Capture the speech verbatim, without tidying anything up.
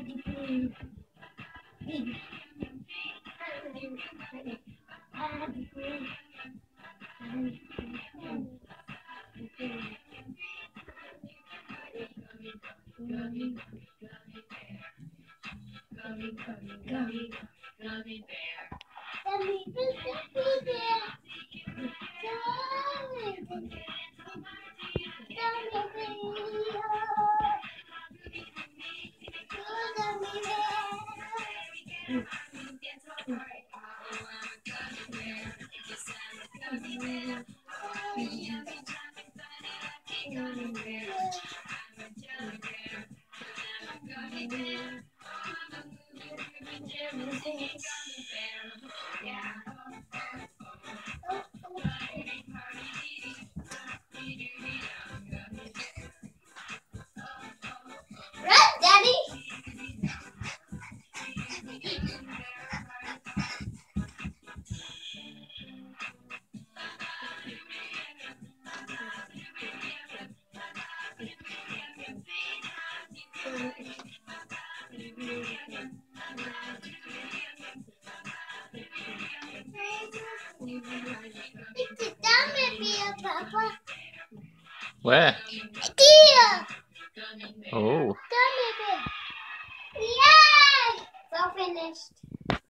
Gummy, gummy, gummy, gummy bear. Gummy, gummy bear. Gummy, gummy Run, Daddy! Sit down with me, Papa. Where?